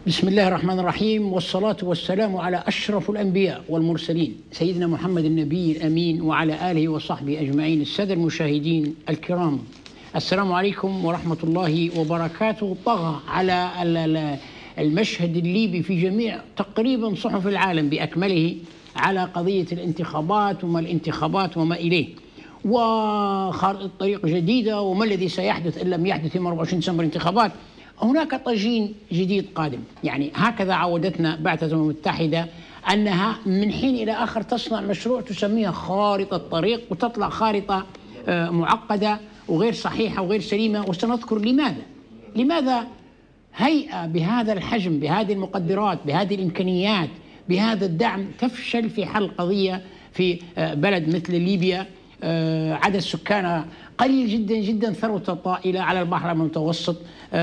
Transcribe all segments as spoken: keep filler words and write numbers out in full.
بسم الله الرحمن الرحيم، والصلاة والسلام على أشرف الأنبياء والمرسلين سيدنا محمد النبي الأمين وعلى آله وصحبه أجمعين. السادة المشاهدين الكرام، السلام عليكم ورحمة الله وبركاته. طغى على المشهد الليبي في جميع تقريبا صحف العالم بأكمله على قضية الانتخابات وما الانتخابات وما إليه، وخارطة طريق جديدة، وما الذي سيحدث إن لم يحدث يوم أربعة وعشرين ديسمبر انتخابات. هناك طاجين جديد قادم، يعني هكذا عودتنا بعثة الأمم المتحدة أنها من حين إلى آخر تصنع مشروع تسميها خارطة طريق، وتطلع خارطة معقدة وغير صحيحة وغير سليمة. وسنذكر لماذا لماذا هيئة بهذا الحجم، بهذه المقدرات، بهذه الإمكانيات، بهذا الدعم تفشل في حل قضية في بلد مثل ليبيا عدد سكانها قليل جدا جدا، ثروة طائلة على البحر المتوسط.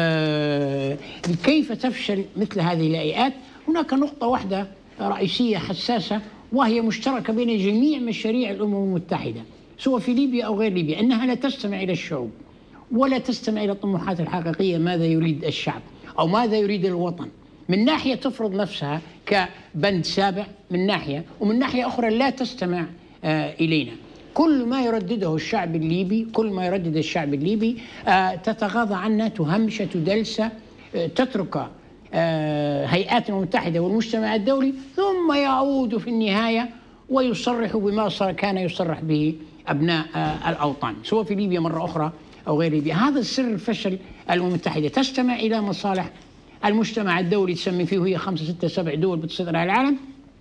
كيف تفشل مثل هذه الهيئات؟ هناك نقطة واحدة رئيسية حساسة وهي مشتركة بين جميع مشاريع الأمم المتحدة سواء في ليبيا أو غير ليبيا، أنها لا تستمع إلى الشعوب ولا تستمع إلى الطموحات الحقيقية، ماذا يريد الشعب أو ماذا يريد الوطن. من ناحية تفرض نفسها كبند سابع من ناحية، ومن ناحية أخرى لا تستمع إلينا. كل ما يردده الشعب الليبي كل ما يردد الشعب الليبي آه تتغاضى عنه، تهمش، تدلس، آه تترك آه هيئات المتحدة والمجتمع الدولي، ثم يعود في النهاية ويصرح بما كان يصرح به أبناء آه الأوطان سواء في ليبيا مرة أخرى أو غير ليبيا. هذا سر فشل الأمم المتحدة، تستمع إلى مصالح المجتمع الدولي، تسمي فيه هي خمسة ستة سبع دول بتسيطر على العالم،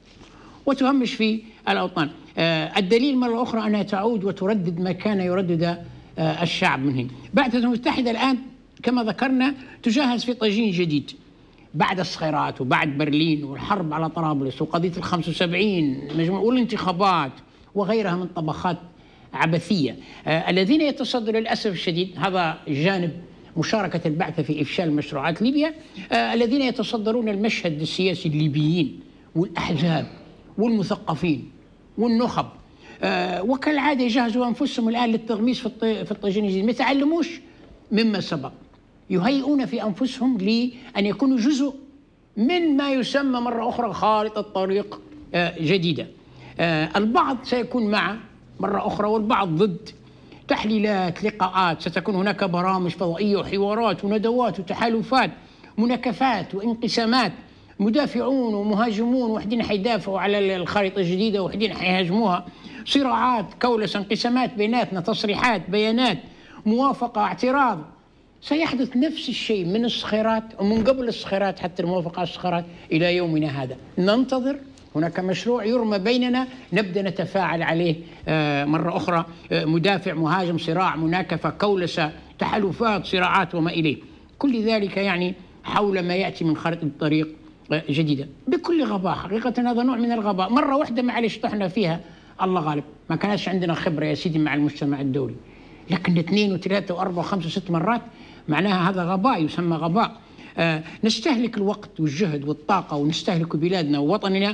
وتهمش في الأوطان. آه الدليل مرة أخرى أنها تعود وتردد ما كان يردد آه الشعب منه. بعثة الأمم المتحدة الآن كما ذكرنا تجهز في طاجين جديد بعد الصخيرات وبعد برلين والحرب على طرابلس وقضية الخمسة وسبعين مجموعة والانتخابات وغيرها من طبخات عبثية. آه الذين يتصدرون للأسف الشديد، هذا جانب مشاركة البعثة في إفشال مشروعات ليبيا، آه الذين يتصدرون المشهد السياسي الليبيين والأحزاب والمثقفين والنخب، آه وكالعادة يجهزوا أنفسهم الآن للتغميس في في الطاجين الجديد، ما يتعلموش مما سبق، يهيئون في أنفسهم لأن يكونوا جزء من ما يسمى مرة أخرى خارطة طريق آه جديدة. آه البعض سيكون مع مرة أخرى والبعض ضد. تحليلات، لقاءات، ستكون هناك برامج فضائية وحوارات وندوات وتحالفات، مناكفات وانقسامات، مدافعون ومهاجمون، وحدين حيدافعوا على الخارطة الجديدة وحدين حيهاجموها، صراعات، كولسة، انقسامات بيناتنا، تصريحات، بيانات، موافقة، اعتراض. سيحدث نفس الشيء من الصخيرات ومن قبل الصخيرات حتى الموافقة على الصخيرات إلى يومنا هذا. ننتظر، هناك مشروع يرمى بيننا نبدأ نتفاعل عليه مرة أخرى، مدافع، مهاجم، صراع، مناكفة، كولسة، تحالفات، صراعات وما إليه. كل ذلك يعني حول ما يأتي من خارطة الطريق جديدة بكل غباء. حقيقة هذا نوع من الغباء. مرة واحدة معلش طحنا فيها، الله غالب، ما كانش عندنا خبرة يا سيدي مع المجتمع الدولي، لكن اثنين وثلاثة وأربعة وخمسة وست مرات معناها هذا غباء، يسمى غباء. آه نستهلك الوقت والجهد والطاقة ونستهلك بلادنا ووطننا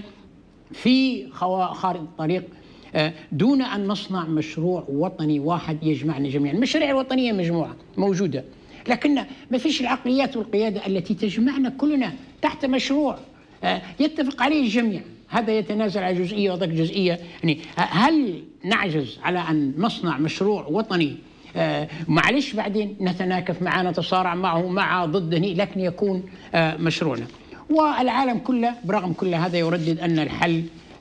في خارطة الطريق آه دون أن نصنع مشروع وطني واحد يجمعنا جميعا. المشاريع الوطنية مجموعة موجودة، لكن ما فيش العقليات والقيادة التي تجمعنا كلنا تحت مشروع يتفق عليه الجميع. هذا يتنازل على جزئية وذاك جزئية. يعني هل نعجز على أن نصنع مشروع وطني معلش بعدين نتناكف معه، نتصارع معه، مع ضده، لكن يكون مشروعنا. والعالم كله برغم كل هذا يردد أن الحل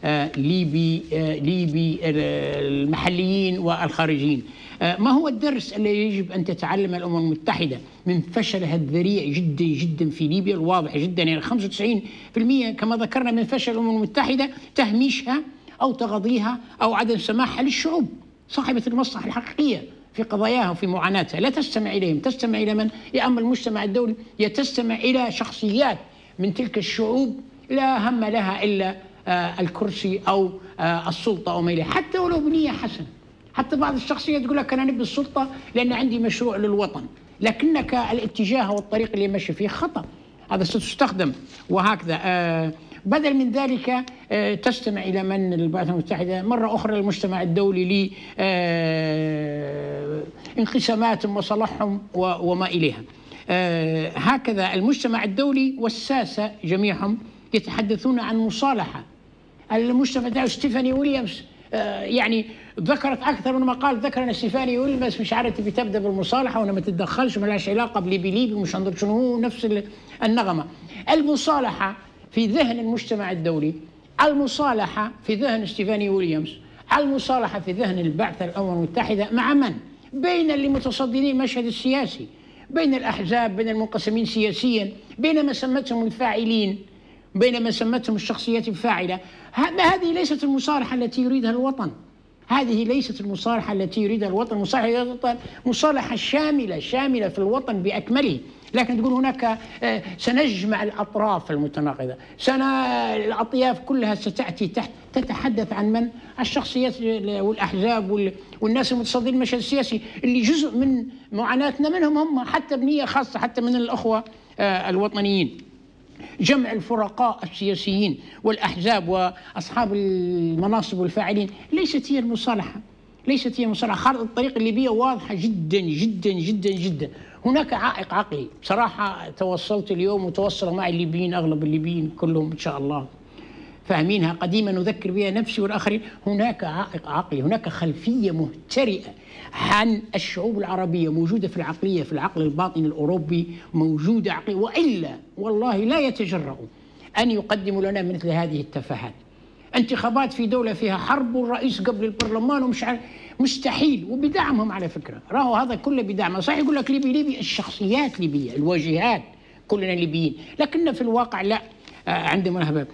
ليبي ليبي المحليين والخارجيين. ما هو الدرس الذي يجب أن تتعلم الأمم المتحدة من فشلها الذريع جدا جدا في ليبيا الواضح جدا؟ يعني خمسة وتسعين بالمئة كما ذكرنا من فشل الأمم المتحدة تهميشها أو تغاضيها أو عدم سماحها للشعوب صاحبة المصلحة الحقيقية في قضاياها وفي معاناتها. لا تستمع إليهم، تستمع إلى من؟ يا أما المجتمع الدولي، يتستمع إلى شخصيات من تلك الشعوب لا هم لها إلا آه الكرسي أو آه السلطة أو ما إليه، حتى ولو بنية حسنة. حتى بعض الشخصيات تقول لك أنا نبي السلطة لأن عندي مشروع للوطن، لكنك الاتجاه والطريق اللي ماشي فيه خطأ، هذا ستستخدم وهكذا. آه بدل من ذلك آه تستمع إلى من؟ الولايات المتحدة، مرة أخرى المجتمع الدولي لانقساماتهم آه وصالحهم وما إليها. آه هكذا المجتمع الدولي والساسة جميعهم يتحدثون عن مصالحة. المجتمع الدولي ستيفاني ويليامز آه يعني ذكرت أكثر من مقال، ذكر أن ستيفاني ويليامز مش عارف بتبدأ بالمصالحة وأنا ما تتدخلش وما لهاش علاقة بليبي ليبي ومش عندك شنو، هو نفس النغمة. المصالحة في ذهن المجتمع الدولي، المصالحة في ذهن ستيفاني ويليامز، المصالحة في ذهن البعثة الأمم المتحدة مع من؟ بين اللي متصدرين المشهد السياسي، بين الأحزاب، بين المنقسمين سياسيا، بين ما سمتهم الفاعلين، بين ما سمتهم الشخصيات الفاعلة. هذه ليست المصالحة التي يريدها الوطن، هذه ليست المصالحة التي يريدها الوطن. مصالحة مصالحة شاملة شاملة في الوطن بأكمله. لكن تقول هناك سنجمع الأطراف المتناقضة، سنة الأطياف كلها ستأتي تحت تتحدث عن من؟ الشخصيات والأحزاب والناس المتصدرين المشهد السياسي اللي جزء من معاناتنا منهم هم، حتى بنية خاصة حتى من الأخوة الوطنيين. جمع الفرقاء السياسيين والأحزاب وأصحاب المناصب والفاعلين ليست هي المصالحة، ليست هي المصالحة. خارطة الطريق الليبية واضحة جدا جدا جدا جدا. هناك عائق عقلي بصراحة، توصلت اليوم وتوصل معي الليبيين، أغلب الليبيين كلهم إن شاء الله فاهمينها، قديما نذكر بها نفسي والآخرين. هناك عائق عقلي، هناك خلفية مهترئة عن الشعوب العربية موجودة في العقلية، في العقل الباطني الأوروبي موجودة عقلية، وإلا والله لا يتجرؤ أن يقدموا لنا مثل هذه التفاهات. انتخابات في دولة فيها حرب والرئيس قبل البرلمان ومش عارف، مستحيل، وبدعمهم على فكرة، راهو هذا كله بدعمه. صحيح يقول لك ليبي ليبي، الشخصيات ليبية، الواجهات كلنا ليبيين، لكن في الواقع لا، عندما هباب.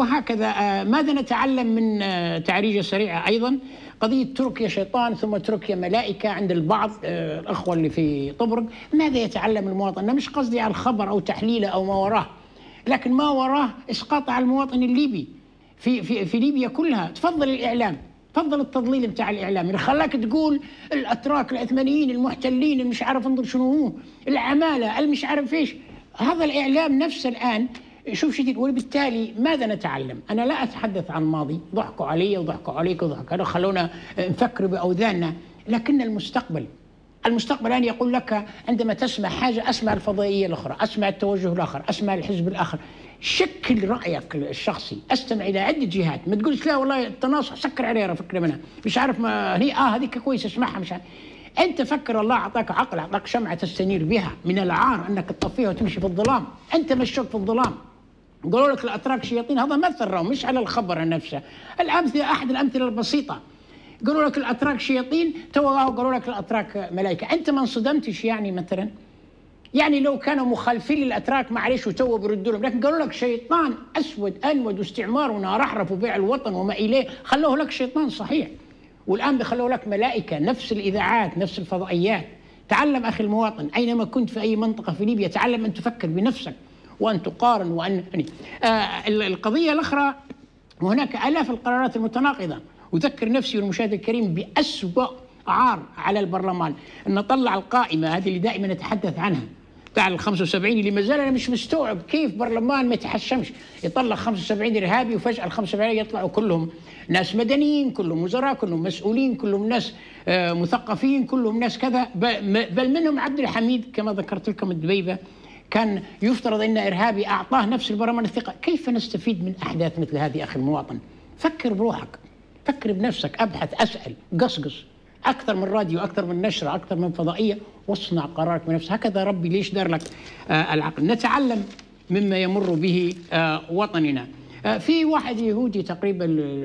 وهكذا ماذا نتعلم من تعريجة سريعة أيضا؟ قضية تركيا شيطان ثم تركيا ملائكة عند البعض الأخوة اللي في طبرق. ماذا يتعلم المواطن؟ أنا مش قصدي على الخبر أو تحليله أو ما وراه، لكن ما وراه إسقاط على المواطن الليبي في في في ليبيا كلها. تفضل الإعلام، تفضل التضليل بتاع الإعلام اللي خلاك تقول الأتراك العثمانيين المحتلين اللي مش عارف انظر شنو هو، العمالة المش عارف ايش. هذا الإعلام نفسه الآن شوف شديد. وبالتالي ماذا نتعلم؟ أنا لا أتحدث عن الماضي، ضحكوا علي وضحكوا عليك وضحكوا، خلونا نفكر بأوذاننا، لكن المستقبل، المستقبل الآن يقول لك عندما تسمع حاجة أسمع الفضائية الأخرى، أسمع التوجه الآخر، أسمع الحزب الآخر، شكل رأيك الشخصي، استمع إلى عدة جهات، ما تقولش لا والله التناصح سكر عليها فكرة منها مش عارف ما هي آه هذيك كويس اسمعها مش عارف. أنت فكر الله أعطاك عقل، أعطاك شمعة تستنير بها، من العار أنك تطفيها وتمشي في الظلام، أنت مشوك في الظلام. قالوا لك الأتراك شياطين، هذا مثل راهم مش على الخبر نفسه. الأمثلة أحد الأمثلة البسيطة، قالوا لك الأتراك شياطين، تو قالوا لك الأتراك ملائكة. أنت ما انصدمتش يعني مثلا؟ يعني لو كانوا مخالفين للأتراك معلش وتو بيردوا لهم، لكن قالوا لك شيطان أسود أنود واستعمار ونار أحرف وبيع الوطن وما إليه، خلوه لك شيطان صحيح، والآن بيخلوه لك ملائكة. نفس الإذاعات، نفس الفضائيات. تعلم أخي المواطن أينما كنت في أي منطقة في ليبيا، تعلم أن تفكر بنفسك وأن تقارن وأن آه القضية الأخرى، وهناك آلاف القرارات المتناقضة. أذكر نفسي والمشاهد الكريم بأسوأ عار على البرلمان أن طلع القائمة هذه اللي دائما نتحدث عنها بتاع ال خمسة وسبعين، اللي ما زال أنا مش مستوعب كيف برلمان ما يتحشمش يطلع خمسة وسبعين إرهابي وفجأة ال خمسة وسبعين يطلعوا كلهم ناس مدنيين، كلهم وزراء، كلهم مسؤولين، كلهم ناس آه مثقفين، كلهم ناس كذا، بل منهم عبد الحميد كما ذكرت لكم الدبيبة كان يفترض أن إرهابي أعطاه نفس البرلمان الثقة. كيف نستفيد من أحداث مثل هذه أخي المواطن؟ فكر بروحك، فكر بنفسك، أبحث، أسأل، قصقص، أكثر من راديو، أكثر من نشرة، أكثر من فضائية، واصنع قرارك بنفسك. هكذا ربي ليش دار لك آه العقل. نتعلم مما يمر به آه وطننا. آه في واحد يهودي تقريبا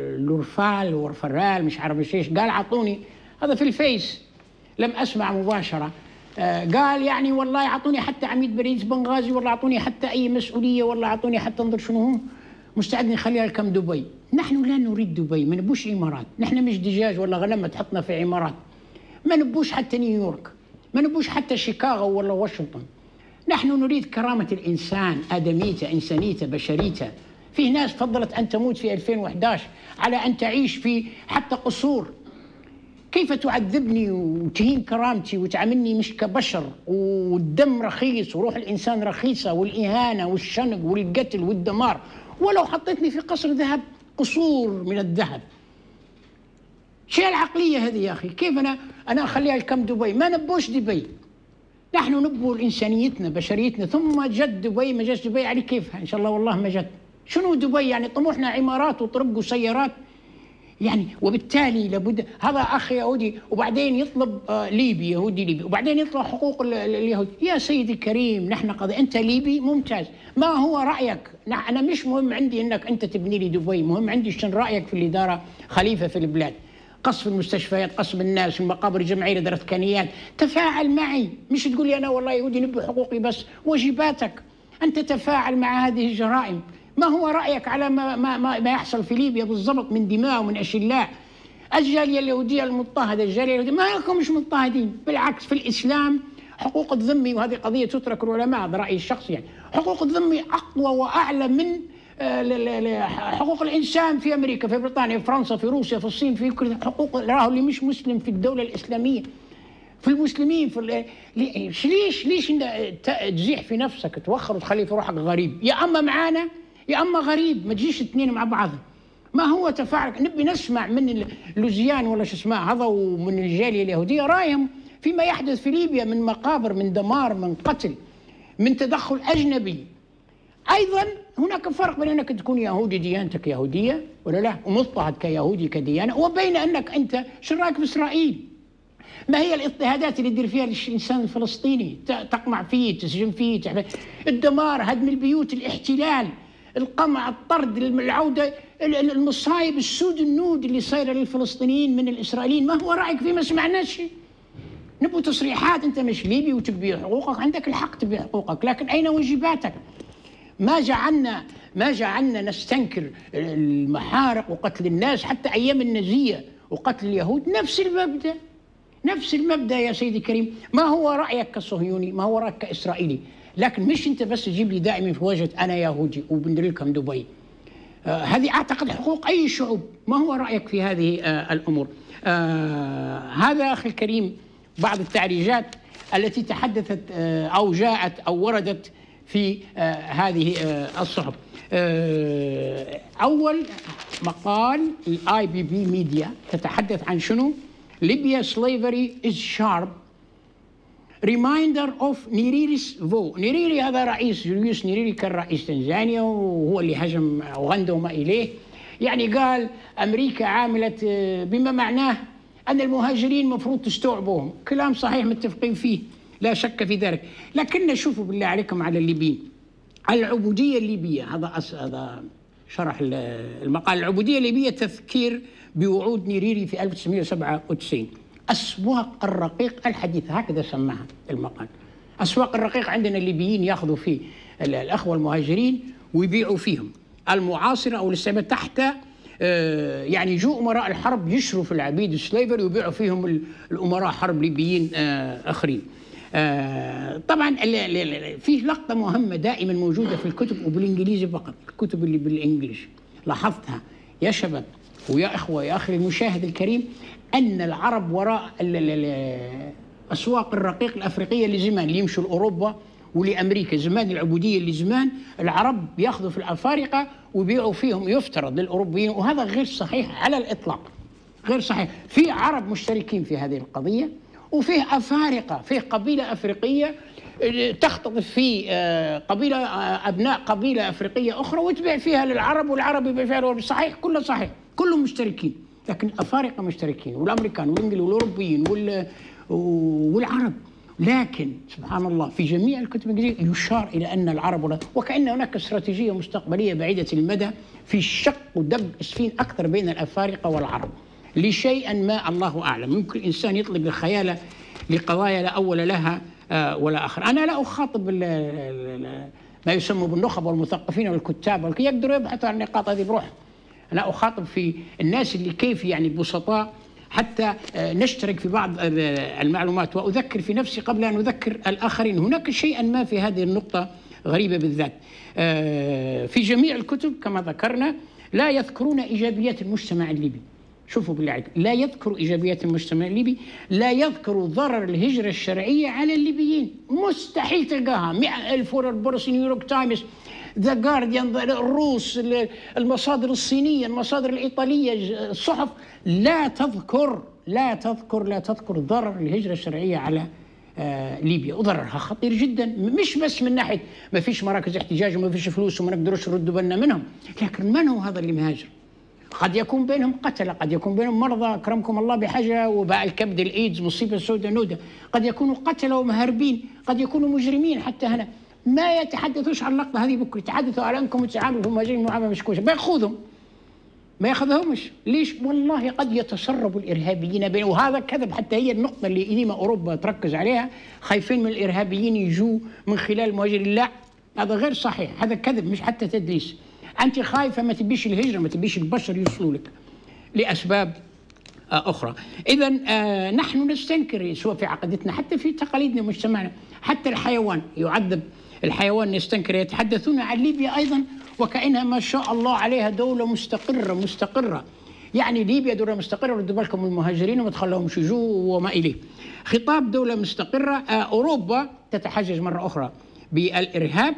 لورفال ورفرال مش عارف ايش، قال عطوني، هذا في الفيس لم أسمع مباشرة، آه قال يعني والله أعطوني حتى عميد بريد بنغازي، والله أعطوني حتى أي مسؤولية، والله أعطوني حتى انظر شنو هو، مستعد نخليها لكم دبي. نحن لا نريد دبي، ما نبوش إمارات، نحن مش دجاج ولا غنم تحطنا في عمارات، ما نبوش حتى نيويورك، ما نبوش حتى شيكاغو ولا واشنطن. نحن نريد كرامة الإنسان، آدميته، إنسانيته، بشريته. فيه ناس فضلت أن تموت في ألفين وإحدى عشر على أن تعيش في حتى قصور. كيف تعذبني وتهين كرامتي وتعاملني مش كبشر، والدم رخيص وروح الإنسان رخيصة، والإهانة والشنق والقتل والدمار، ولو حطيتني في قصر ذهب، قصور من الذهب. شيء العقلية هذه يا أخي، كيف أنا أنا أخليها لكم دبي؟ ما نبوش دبي، نحن نبو إنسانيتنا بشريتنا، ثم جت دبي. ما جت دبي على كيفها إن شاء الله والله ما جت. شنو دبي يعني؟ طموحنا عمارات وطرق وسيارات يعني. وبالتالي لابد هذا أخ يهودي وبعدين يطلب آه ليبي، يهودي ليبي، وبعدين يطلب حقوق اليهود. يا سيدي الكريم نحن قضي أنت ليبي ممتاز، ما هو رأيك؟ أنا مش مهم عندي أنك أنت تبني لي دبي، مهم عندي شنو رأيك في اللي دار خليفة في البلاد، قصف المستشفيات، قصف الناس، المقابر الجمعية درتكانيات. تفاعل معي، مش تقول لي أنا والله يهودي نبي حقوقي بس. واجباتك أنت تفاعل مع هذه الجرائم. ما هو رأيك على ما, ما, ما يحصل في ليبيا بالضبط من دماء ومن أشلاء؟ الجالية اليهودية المضطهدة، الجالية اليهودية ما لكم مش مضطهدين، بالعكس في الإسلام حقوق الذمي، وهذه قضية تترك العلماء، هذا رأيي الشخصي يعني، حقوق الذمي أقوى وأعلى من حقوق الإنسان في أمريكا، في بريطانيا، في فرنسا، في روسيا، في الصين، في كل حقوق. راهو اللي مش مسلم في الدولة الإسلامية، في المسلمين في ليش ليش ليش تزيح في نفسك، توخر وتخلي في روحك غريب؟ يا أما معانا يا أما غريب، ما تجيش اثنين مع بعض. ما هو تفاعل؟ نبي نسمع من لوزيان ولا شو اسمه هذا ومن الجالية اليهودية رايهم فيما يحدث في ليبيا من مقابر، من دمار، من قتل، من تدخل أجنبي. أيضا هناك فرق بين أنك تكون يهودي ديانتك يهودية ولا لا، ومضطهد كيهودي كديانة، وبين أنك أنت شو رأيك في إسرائيل؟ ما هي الاضطهادات اللي تدير فيها الإنسان الفلسطيني؟ تقمع فيه، تسجن فيه، الدمار، هدم البيوت، الاحتلال، القمع، الطرد، العودة، المصايب، السود النود اللي صايرة للفلسطينيين من الإسرائيليين. ما هو رأيك فيه؟ ما سمعناش شيء. نبو تصريحات. أنت مش ليبي وتبي حقوقك، عندك الحق تبي حقوقك، لكن أين واجباتك؟ ما جعلنا ما جعلنا نستنكر المحارق وقتل الناس حتى أيام النازية وقتل اليهود. نفس المبدأ، نفس المبدأ يا سيدي الكريم. ما هو رأيك كصهيوني؟ ما هو رأيك كإسرائيلي؟ لكن مش أنت بس تجيب لي دائما في وجهة أنا يهودي وبندير لكم دبي. آه هذه أعتقد حقوق أي شعوب. ما هو رأيك في هذه آه الأمور؟ آه هذا أخي الكريم بعض التعريجات التي تحدثت آه أو جاءت أو وردت في آه هذه آه الصحف. آه أول مقال الاي بي بي ميديا تتحدث عن شنو؟ ليبيا slavery is sharp reminder of نيريري's vow. نيريري هذا رئيس، جوليوس نيريري كان رئيس تنزانيا وهو اللي هجم أوغندا وما إليه. يعني قال أمريكا عاملت بما معناه أن المهاجرين مفروض تستوعبوهم. كلام صحيح متفقين فيه لا شك في ذلك. لكن شوفوا بالله عليكم على الليبيين، العبودية الليبية، هذا هذا شرح المقال. العبودية الليبية تذكير بوعود نيريري في ألف وتسعمئة وسبعة وتسعين. أسواق الرقيق الحديثة، هكذا سماها المقال. أسواق الرقيق عندنا الليبيين يأخذوا فيه الأخوة المهاجرين ويبيعوا فيهم المعاصرة أو الاستعمار تحت يعني جو أمراء الحرب يشروا في العبيد السليفر ويبيعوا فيهم الأمراء حرب ليبيين آخرين. طبعا فيه لقطة مهمة دائما موجودة في الكتب وبالإنجليزي فقط، الكتب اللي بالإنجليش لاحظتها يا شباب ويا إخوة يا أخي المشاهد الكريم، أن العرب وراء أسواق الرقيق الأفريقية اللي زمان اللي يمشوا لأوروبا ولأمريكا، زمان العبودية اللي زمان العرب يأخذوا في الأفارقة ويبيعوا فيهم يفترض للأوروبيين، وهذا غير صحيح على الإطلاق، غير صحيح. في عرب مشتركين في هذه القضية وفيه أفارقة، فيه قبيلة أفريقية تختطف في قبيلة أبناء قبيلة أفريقية أخرى وتبيع فيها للعرب والعرب يبيع فيها للعرب. صحيح كله صحيح، كلهم مشتركين، لكن الأفارقة مشتركين والأمريكان والإنجليز والأوروبيين والعرب. لكن سبحان الله في جميع الكتب الإنجليزية يشار إلى أن العرب، وكأن هناك استراتيجية مستقبلية بعيدة المدى في شق ودب اسفين أكثر بين الأفارقة والعرب لشيئا ما الله أعلم. يمكن الإنسان يطلب الخيال لقضايا لا أول لها ولا آخر. أنا لا أخاطب ما يسمى بالنخب والمثقفين والكتاب يقدروا يبحثوا عن النقاط هذه بروح. أنا أخاطب في الناس اللي كيف يعني بسطاء حتى نشترك في بعض المعلومات وأذكر في نفسي قبل أن أذكر الآخرين. هناك شيئا ما في هذه النقطة غريبة بالذات. في جميع الكتب كما ذكرنا لا يذكرون إيجابيات المجتمع الليبي. شوفوا بالله عليكم، لا يذكروا إيجابيات المجتمع الليبي، لا يذكروا ضرر الهجرة الشرعية على الليبيين. مستحيل تلقاها. مئة ألف ورا البورصة، نيويورك تايمز، ذا جارديان، الروس، المصادر الصينية، المصادر الإيطالية، الصحف لا تذكر لا تذكر لا تذكر ضرر الهجرة الشرعية على آه ليبيا، وضررها خطير جدا، مش بس من ناحيه ما فيش مراكز احتجاج وما فيش فلوس وما نقدروش نردوا بالنا منهم، لكن من هو هذا اللي مهاجر؟ قد يكون بينهم قتلة، قد يكون بينهم مرضى أكرمكم الله بحاجة، وباء الكبد الإيدز مصيبة سوداء نودة، قد يكونوا قتلة ومهربين، قد يكونوا مجرمين حتى هنا. ما يتحدثوش عن اللقطة هذه بكرة، يتحدثوا على أنكم تعاملوا في مهاجرين معاملة مش كويسة، بيأخذهم ما ياخذهمش. ليش؟ والله قد يتسرب الارهابيين بين، وهذا كذب، حتى هي النقطه اللي ديما اوروبا تركز عليها، خايفين من الارهابيين يجوا من خلال المهاجرين. لا، هذا غير صحيح، هذا كذب مش حتى تدليس. انت خايفه ما تبيش الهجره، ما تبيش البشر يوصلوا لك لاسباب اخرى. اذا نحن نستنكر سواء في عقيدتنا حتى في تقاليدنا ومجتمعنا، حتى الحيوان يعذب، الحيوان نستنكر. يتحدثون عن ليبيا ايضا وكأنها ما شاء الله عليها دولة مستقرة مستقرة، يعني ليبيا دولة مستقرة، ردوا بالكم المهاجرين وما تخلوهمش يجوا وما إليه. خطاب دولة مستقرة. أوروبا تتحجج مرة أخرى بالإرهاب،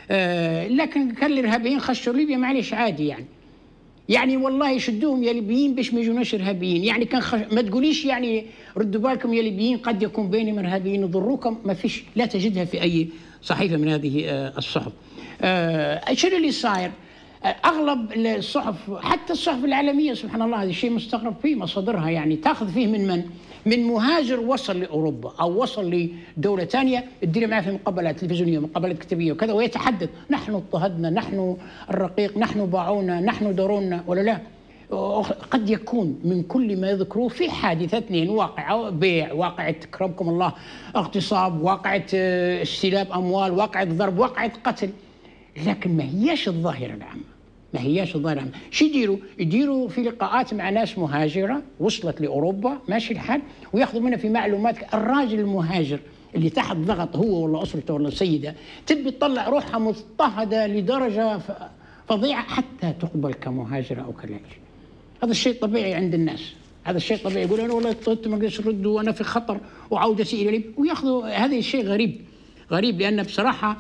لكن كان الإرهابيين خشوا ليبيا معلش عادي يعني. يعني والله يشدوهم يا ليبيين باش ما يجوناش إرهابيين، يعني كان خش... ما تقوليش يعني ردوا بالكم يا ليبيين قد يكون بينهم إرهابيين يضروكم، ما فيش، لا تجدها في أي صحيفة من هذه الصحف. آه شنو اللي صاير؟ آه اغلب الصحف حتى الصحف العالميه سبحان الله، هذا الشيء مستغرب فيه مصادرها، يعني تاخذ فيه من من؟ من مهاجر وصل لاوروبا او وصل لدوله ثانيه، تدير معه في مقابلات تلفزيونيه مقابلات كتابيه وكذا، ويتحدث نحن اضطهدنا، نحن الرقيق، نحن باعونا، نحن ضرونا، ولا لا؟ قد يكون من كل ما يذكروه في حادثة اثنين، واقعة بيع، واقعة أكرمكم الله اغتصاب، واقعة استلاب أموال، واقعة ضرب، واقعة قتل، لكن ما هياش الظاهرة العامة، ما هياش الظاهرة العامة. شو يديروا؟ يديروا في لقاءات مع ناس مهاجرة وصلت لأوروبا ماشي الحال، وياخذوا منها في معلومات. الراجل المهاجر اللي تحت ضغط هو ولا أسرته ولا سيدة، تبي تطلع روحها مضطهدة لدرجة فظيعة حتى تقبل كمهاجرة أو كلاجئ. هذا الشيء طبيعي عند الناس، هذا الشيء طبيعي. يقول انا والله اضطهدت ما اقدرش ارد وانا في خطر وعودتي الى ليبيا، وياخذوا هذا الشيء غريب غريب، لان بصراحه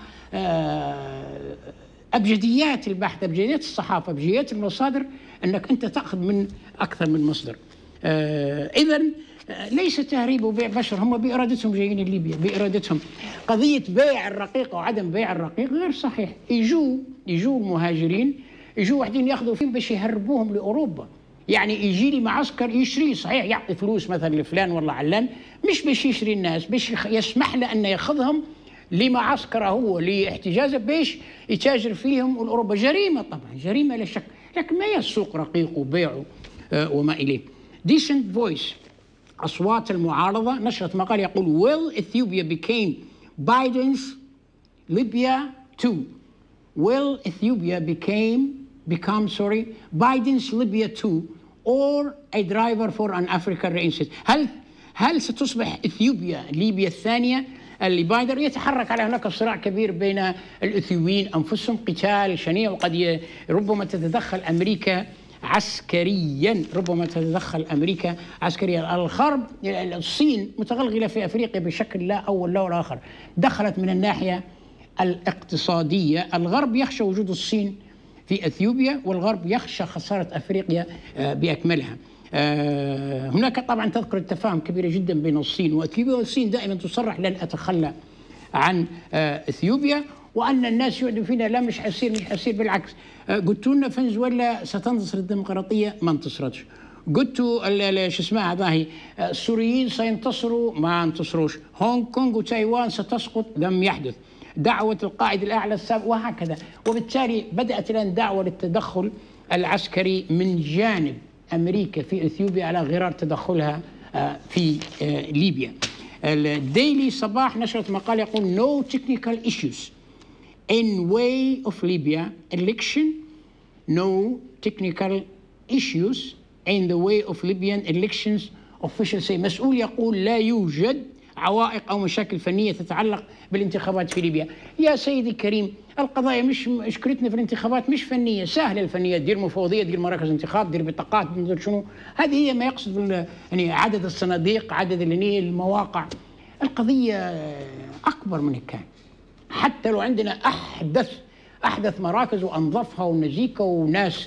ابجديات البحث، ابجديات الصحافه، ابجديات المصادر، انك انت تاخذ من اكثر من مصدر. اذا ليس تهريب وبيع بشر، هم بارادتهم جايين ليبيا بارادتهم. قضيه بيع الرقيق وعدم بيع الرقيق غير صحيح. يجوا يجوا المهاجرين، يجوا واحدين ياخذوا فيهم باش يهربوهم لاوروبا، يعني يجي لي معسكر يشري، صحيح يعطي فلوس مثلا لفلان والله علان، مش باش يشري الناس، باش يسمح له انه ياخذهم لمعسكره هو لاحتجازه باش يتاجر فيهم لاوروبا. جريمه طبعا، جريمه لا شك، لكن ما هي السوق رقيق وبيعه آه وما اليه. ديسنت فويس، اصوات المعارضه، نشرت مقال يقول will Ethiopia became Biden's Libya two. Will Ethiopia became become sorry Biden's Libya two or a driver for an African reinstallation. هل هل ستصبح اثيوبيا ليبيا الثانيه اللي بايدن يتحرك على؟ هناك صراع كبير بين الاثيوبيين انفسهم، قتال شنيع، وقد ربما تتدخل امريكا عسكريا، ربما تتدخل امريكا عسكريا. الغرب، الصين متغلغله في افريقيا بشكل لا اول لا ولا اخر، دخلت من الناحيه الاقتصاديه. الغرب يخشى وجود الصين في اثيوبيا، والغرب يخشى خساره افريقيا باكملها. هناك طبعا تذكر التفاهم كبيره جدا بين الصين واثيوبيا، والصين دائما تصرح لن اتخلى عن اثيوبيا، وان الناس يعدوا فينا لا مش حيصير مش حيصير، بالعكس. قلت لنا فنزويلا ستنتصر الديمقراطيه، ما انتصرتش. قلتوا شو اسمها هذه السوريين سينتصروا، ما انتصروش. هونغ كونغ وتايوان ستسقط، لم يحدث. دعوة القائد الأعلى السابق وهكذا. وبالتالي بدأت الآن دعوة للتدخل العسكري من جانب أمريكا في إثيوبيا على غرار تدخلها في ليبيا. الديلي صباح نشرت مقال يقول no technical issues in way of Libya election, no technical issues in the way of Libyan elections officials say. مسؤول يقول لا يوجد عوائق أو مشاكل فنية تتعلق بالانتخابات في ليبيا. يا سيدي الكريم، القضايا مش مشكلتنا في الانتخابات مش فنية، سهلة الفنية، دير مفوضية، دير مراكز انتخاب، دير بطاقات، دير شنو، هذه هي ما يقصد يعني عدد الصناديق، عدد المواقع. القضية أكبر من كان. حتى لو عندنا أحدث أحدث مراكز وأنظفها ونزيكة وناس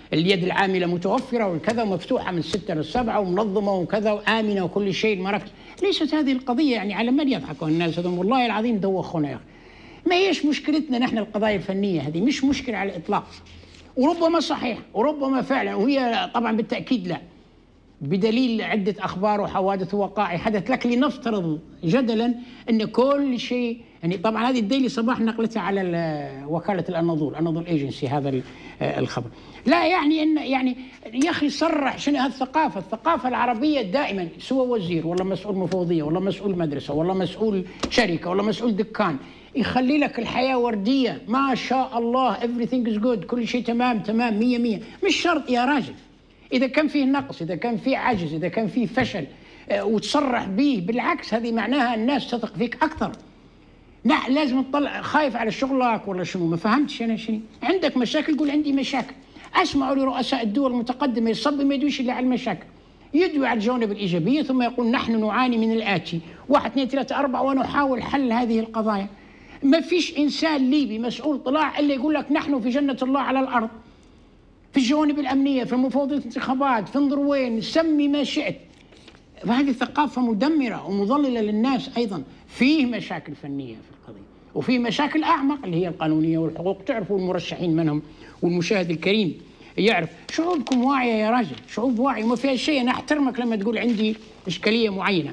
اليد العاملة متوفرة وكذا ومفتوحة من ستة للسبعة ومنظمة وكذا وآمنة وكل شيء المراكز. ليست هذه القضية، يعني على من يضحكون الناس هذول؟ والله العظيم دوخونا يا أخي. ما هيش مشكلتنا نحن القضايا الفنية، هذه مش مشكلة على الإطلاق، وربما صحيح وربما فعلا، وهي طبعا بالتأكيد لا، بدليل عدة أخبار وحوادث ووقائع حدث. لك لنفترض جدلا أن كل شيء، يعني طبعا هذه الديلي صباح نقلتها على وكالة الأناضول أناضول ايجنسي هذا الخبر. لا يعني أن يعني يا أخي صرح شنو هالثقافة، الثقافة العربية دائما سوى وزير ولا مسؤول مفوضية ولا مسؤول مدرسة ولا مسؤول شركة ولا مسؤول دكان يخلي لك الحياة وردية ما شاء الله everything is good، كل شيء تمام تمام مية مية. مش شرط يا راجل، إذا كان فيه نقص، إذا كان فيه عجز، إذا كان فيه فشل آه وتصرح به، بالعكس هذه معناها الناس تثق فيك أكثر. لا لازم تطلع خايف على شغلك ولا شنو؟ ما فهمتش أنا شنو. عندك مشاكل قول عندي مشاكل. أسمعوا لرؤساء الدول المتقدمة يصب ما يدويش إلا على المشاكل، يدوي على الجوانب الإيجابية ثم يقول نحن نعاني من الآتي واحد اثنين ثلاثة أربعة ونحاول حل هذه القضايا. ما فيش إنسان ليبي مسؤول طلاع إلا يقول لك نحن في جنة الله على الأرض، في الجوانب الأمنية، في مفوضية الانتخابات، في انظر وين، سمي ما شئت. فهذه ثقافة مدمرة ومضللة للناس. أيضا فيه مشاكل فنية في القضية، وفيه مشاكل أعمق اللي هي القانونية والحقوق، تعرفوا المرشحين منهم والمشاهد الكريم يعرف. شعوبكم واعية يا راجل، شعوب واعية وما فيها شيء. أنا أحترمك لما تقول عندي إشكالية معينة.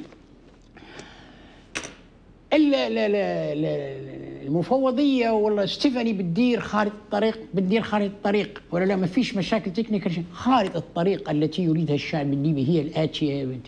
المفوضية والله ستيفاني بتدير خارطة الطريق، بتدير خارطة الطريق ولا لا؟ ما فيش مشاكل تكنيكال. خارطة الطريق التي يريدها الشعب الليبي هي الآتية يا بنتي.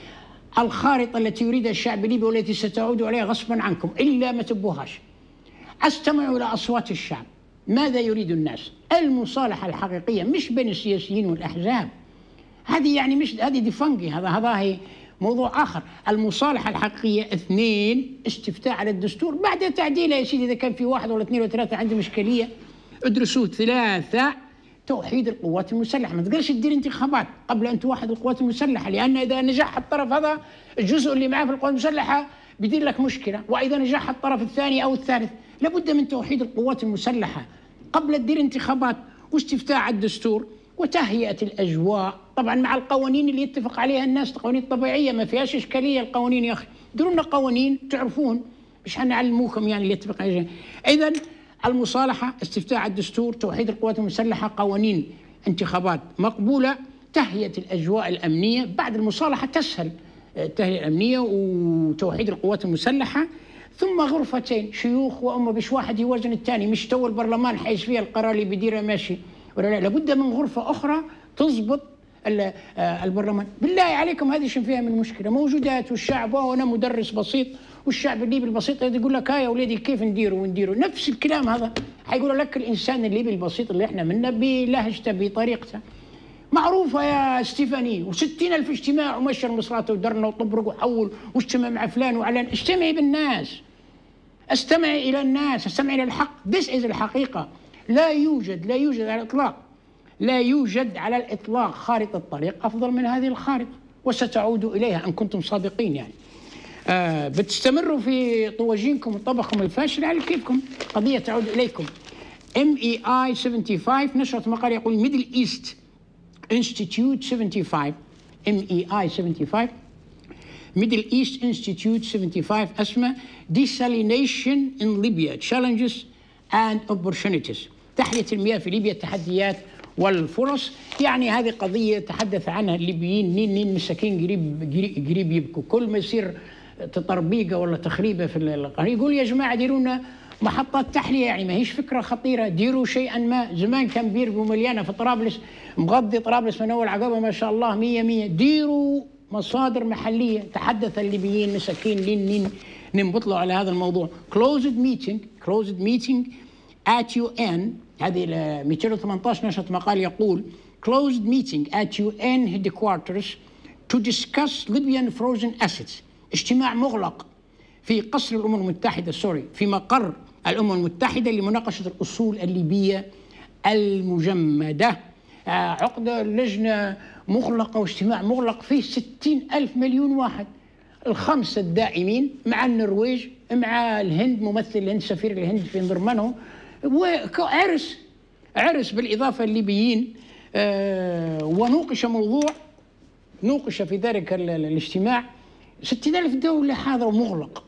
الخارطة التي يريدها الشعب الليبي والتي ستعود عليها غصبا عنكم إلا ما تبوهاش. استمعوا إلى أصوات الشعب، ماذا يريد الناس؟ المصالحة الحقيقية مش بين السياسيين والأحزاب، هذه يعني مش هذه ديفنجي، هذا هذا هي موضوع آخر. المصالحة الحقيقية اثنين، استفتاء على الدستور بعد تعديله يا سيدي، إذا كان في واحد ولا اثنين ولا ثلاثة عندهم إشكالية ادرسوه. ثلاثة، توحيد القوات المسلحة. ما تقدرش تدير انتخابات قبل أن توحد القوات المسلحة، لأن إذا نجح الطرف هذا الجزء اللي معاه في القوات المسلحة بيدير لك مشكلة، وإذا نجح الطرف الثاني أو الثالث. لابد من توحيد القوات المسلحة قبل تدير انتخابات واستفتاء على الدستور وتهيئة الأجواء، طبعا مع القوانين اللي يتفق عليها الناس، قوانين طبيعية ما فيهاش إشكالية. القوانين يا أخي ديروا لنا قوانين تعرفون، مش حنعلموكم يعني اللي يتفق عليها. إذن المصالحة، استفتاء على الدستور، توحيد القوات المسلحة، قوانين انتخابات مقبولة، تهيئة الأجواء الأمنية. بعد المصالحة تسهل التهيئة الأمنية وتوحيد القوات المسلحة، ثم غرفتين شيوخ وأمة، باش واحد يوازن الثاني، مش تو البرلمان حيش فيها القرار اللي بيديره ماشي ولا لا. لابد من غرفة أخرى تضبط البرلمان. بالله عليكم هذه شن فيها من مشكلة؟ موجودات. والشعب، وأنا مدرس بسيط والشعب الليبي البسيط يقول لك ها يا ولادي كيف نديروا ونديروا نفس الكلام هذا. حيقول لك الإنسان الليبي البسيط اللي احنا منه بلهجته بطريقته معروفة يا ستيفاني، وستين ألف اجتماع ومشر مصراته ودرنا وطبرق وحول واجتمع مع فلان وعلان. اجتمعي بالناس، استمعي إلى الناس، استمعي إلى الحق. This is الحقيقة. لا يوجد لا يوجد على الإطلاق لا يوجد على الإطلاق خارطة الطريق أفضل من هذه الخارطة، وستعود إليها إن كنتم صادقين. يعني آه بتستمروا في طواجينكم وطبخكم الفاشل على كيفكم، قضية تعود إليكم. إم إي آي خمسة وسبعين نشرت مقال يقول ميدل إيست انستيتيوت خمسة وسبعين، إم إي آي خمسة وسبعين، ميدل إيست انستيتيوت خمسة وسبعين، اسمه Desalination in Libya Challenges and Opportunities، تحلية المياه في ليبيا، التحديات والفرص. يعني هذه قضية تحدث عنها الليبيين، نين نين مساكين قريب قريب يبكوا. كل ما يصير تطربيقة ولا تخريبة في القناة يقول يا جماعة ديروا لنا محطات تحلية. يعني ما هيش فكرة خطيرة، ديروا شيئا ما. زمان كان بيربوا مليانة في طرابلس، مغطي طرابلس من أول عقبة ما شاء الله مية مية. ديروا مصادر محلية. تحدث الليبيين مساكين لين نين ننبطلوا على هذا الموضوع. closed meeting closed meeting at يو إن، هذه مئتين وثمانية عشر نشرت مقال يقول closed meeting at يو إن headquarters to discuss Libyan frozen assets، اجتماع مغلق في قصر الأمم المتحدة، سوري في مقر الأمم المتحدة لمناقشة الأصول الليبية المجمدة. عقدة لجنة مغلقة واجتماع مغلق فيه ستين ألف مليون واحد، الخمسة الدائمين مع النرويج مع الهند، ممثل الهند سفير الهند في انضمامه، وعرس عرس بالإضافة الليبيين آه ونوقش موضوع نوقش في ذلك الاجتماع ستين ألف دولة حاضرة مغلق،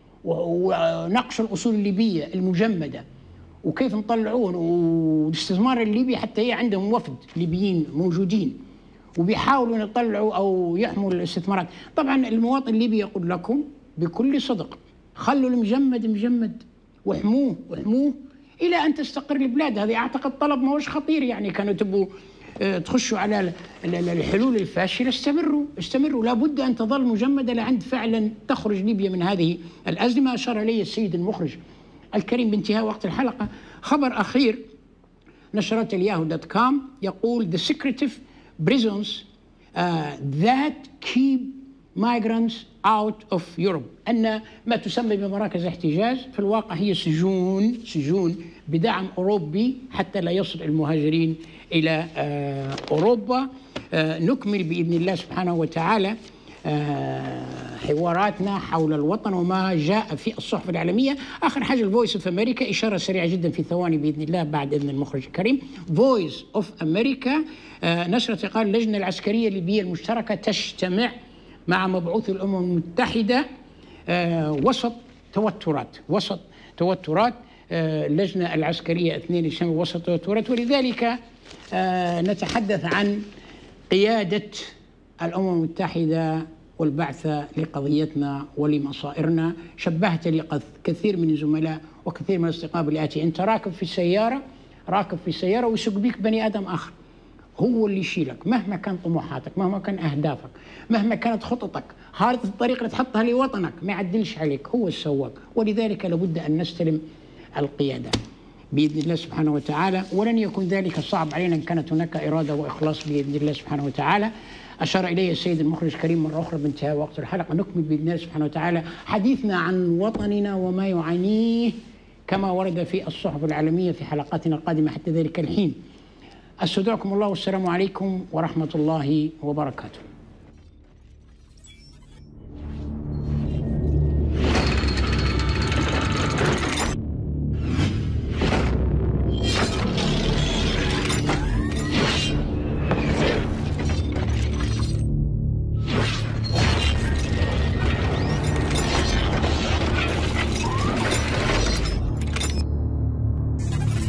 ونقش الأصول الليبية المجمدة وكيف نطلعون، والاستثمار الليبي حتى هي عندهم وفد ليبيين موجودين وبيحاولوا يطلعوا أو يحموا الاستثمارات. طبعا المواطن الليبي يقول لكم بكل صدق خلوا المجمد مجمد واحموه واحموه إلى أن تستقر البلاد. هذه أعتقد طلب ما هوش خطير، يعني كانوا تبوا تخشوا على الحلول الفاشلة استمروا استمروا لابد أن تظل مجمدة لعند فعلا تخرج ليبيا من هذه الأزمة. أشار إليه السيد المخرج الكريم بانتهاء وقت الحلقة. خبر أخير نشرت الياهو دوت كوم يقول the secretive prisons uh, that keep migrants out of Europe، أن ما تسمى بمراكز احتجاز في الواقع هي سجون سجون بدعم أوروبي حتى لا يصل المهاجرين إلى أوروبا. نكمل بإذن الله سبحانه وتعالى حواراتنا حول الوطن وما جاء في الصحف العالمية. آخر حاجة الفويس اوف أمريكا، إشارة سريعة جدا في ثواني بإذن الله بعد إذن المخرج الكريم. فويس اوف أمريكا نشرت قال اللجنة العسكرية الليبية المشتركة تجتمع مع مبعوث الأمم المتحدة وسط توترات وسط توترات اللجنة العسكرية اثنين يسمى وسط توترات، ولذلك نتحدث عن قيادة الأمم المتحدة والبعثة لقضيتنا ولمصائرنا. شبهت لي كثير من الزملاء وكثير من الأصدقاء بالآتي: أنت راكب في السيارة راكب في السيارة ويسوق بيك بني آدم آخر هو اللي يشيلك مهما كان طموحاتك، مهما كان أهدافك، مهما كانت خططك، خارطة الطريق اللي تحطها لوطنك ما يعدلش عليك، هو السواق. ولذلك لابد أن نستلم القيادة بإذن الله سبحانه وتعالى، ولن يكون ذلك صعب علينا إن كانت هناك إرادة وإخلاص بإذن الله سبحانه وتعالى. أشار إليه السيد المخرج الكريم مرة أخرى بانتهاء وقت الحلقة. نكمل بإذن الله سبحانه وتعالى حديثنا عن وطننا وما يعانيه كما ورد في الصحف العالمية في حلقاتنا القادمة. حتى ذلك الحين أستودعكم الله والسلام عليكم ورحمة الله وبركاته.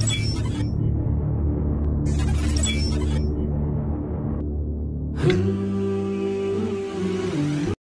Hmm.